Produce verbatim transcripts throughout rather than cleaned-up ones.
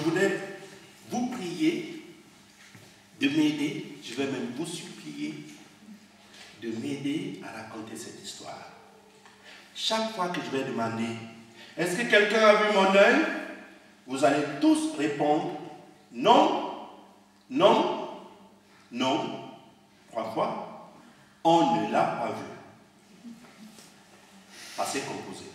voudrais vous prier de m'aider, je vais même vous supplier de m'aider à raconter cette histoire. Chaque fois que je vais demander, est-ce que quelqu'un a vu mon œil? Vous allez tous répondre, non, non, non, trois fois, on ne l'a pas vu. Passé composé.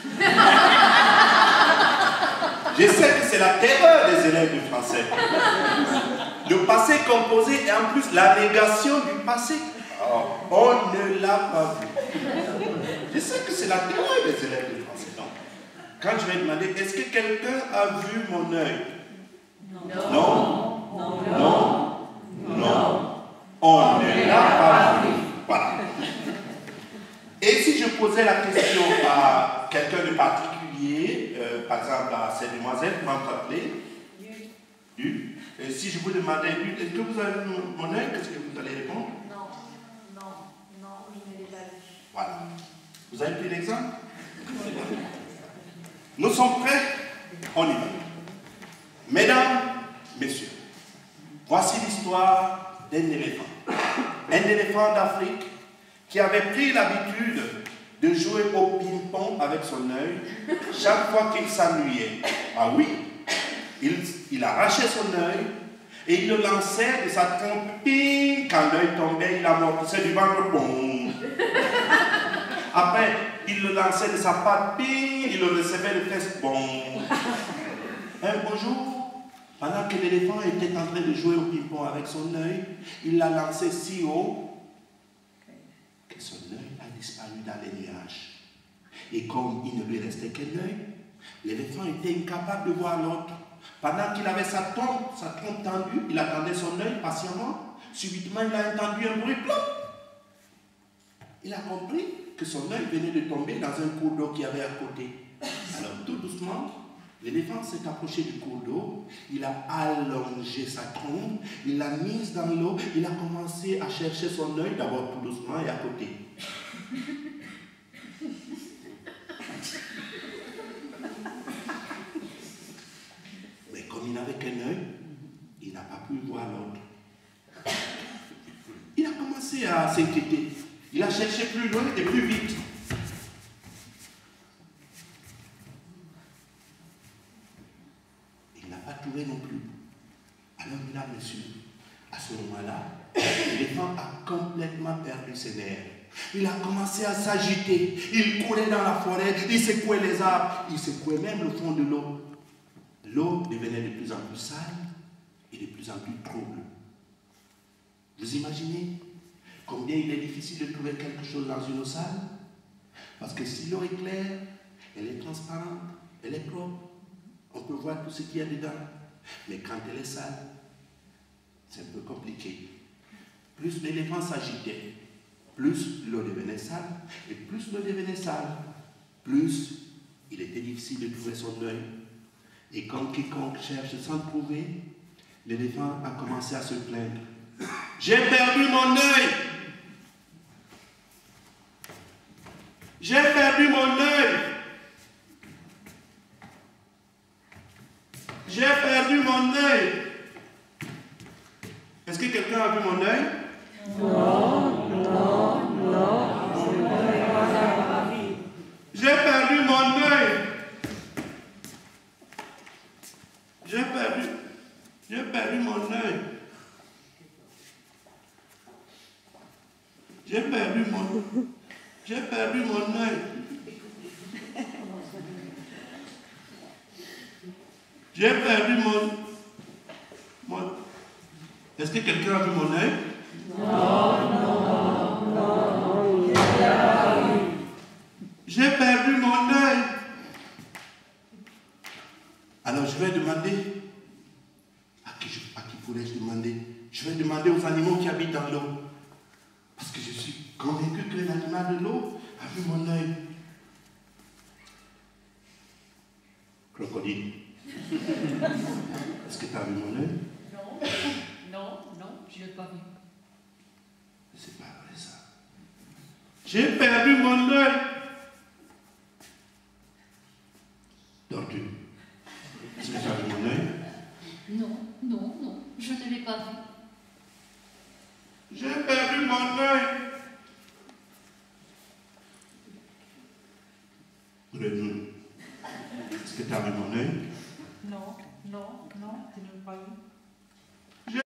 Je sais que c'est la terreur des élèves de français. Le passé composé et en plus la négation du passé. Oh, on ne l'a pas vu. Je sais que c'est la terreur des élèves de français. Donc, quand je vais demander, est-ce que quelqu'un a vu mon œil? Non. Non. Non. Non. Non. On ne l'a pas vu. Voilà. Et si je posais la question à quelqu'un de particulier, euh, par exemple à cette demoiselle, comment vous appelez? Du. Et si je vous demandais, est-ce que vous avez vu mon œil, qu'est-ce que vous allez répondre? Non, non, non, je ne l'ai pas vu. Voilà. Vous avez pris l'exemple? Nous sommes prêts? On y va. Mesdames, messieurs, voici l'histoire d'un éléphant. Un éléphant d'Afrique qui avait pris l'habitude de jouer au ping-pong avec son œil chaque fois qu'il s'ennuyait. Ah oui, il, il arrachait son œil et il le lançait de sa trompe, ping, quand l'œil tombait, il amortissait du ventre, bon. Après, il le lançait de sa patte, ping, il le recevait de fesses, bon. Un beau jour, pendant que l'éléphant était en train de jouer au ping-pong avec son œil, il l'a lancé si haut que son œil a disparu dans les nuages. Et comme il ne lui restait qu'un œil, l'éléphant était incapable de voir l'autre. Pendant qu'il avait sa trompe, sa trompe tendue, il attendait son œil patiemment. Subitement, il a entendu un bruit, plop. Il a compris que son œil venait de tomber dans un cours d'eau qu'il y avait à côté. Alors, tout doucement, l'éléphant s'est approché du cours d'eau, il a allongé sa trompe, il l'a mise dans l'eau, il a commencé à chercher son œil, d'abord tout doucement et à côté. Mais comme il n'avait qu'un œil, il n'a pas pu voir l'autre. Il a commencé à s'inquiéter. Il a cherché plus loin et plus vite. Il n'a pas trouvé non plus. Alors, mesdames, messieurs, à ce moment-là, l'éléphant a complètement perdu ses nerfs. Il a commencé à s'agiter. Il courait dans la forêt, il secouait les arbres, il secouait même le fond de l'eau. L'eau devenait de plus en plus sale et de plus en plus trouble. Vous imaginez combien il est difficile de trouver quelque chose dans une eau sale? Parce que si l'eau est claire, elle est transparente, elle est propre, on peut voir tout ce qu'il y a dedans. Mais quand elle est sale, c'est un peu compliqué. Plus l'éléphant s'agitait, plus l'eau devenait sale, et plus l'eau devenait sale, plus il était difficile de trouver son œil. Et comme quiconque cherche sans trouver, l'éléphant a commencé à se plaindre. J'ai perdu mon œil! J'ai perdu mon œil! J'ai perdu mon œil! Est-ce que quelqu'un a vu mon œil? Non, non, non. J'ai perdu mon œil! J'ai perdu, j'ai perdu mon œil. J'ai perdu mon, j'ai perdu mon œil. J'ai perdu mon, mon... Est-ce que quelqu'un a vu mon œil? Non, non, non. J'ai perdu mon œil. Alors je vais demander, à qui, je, à qui pourrais-je demander? Je vais demander aux animaux qui habitent dans l'eau. Parce que je suis convaincu qu'un animal de l'eau a vu mon œil. Crocodile. Est-ce que tu as vu mon œil? Non, non, non, je ne l'ai pas vu. C'est pas vrai ça. J'ai perdu mon œil. Tortue. Est-ce que tu as vu mon œil? je ne l'ai pas vu. J'ai perdu mon œil. Est-ce que tu as vu mon œil? Non, non, non, tu ne l'as pas vu.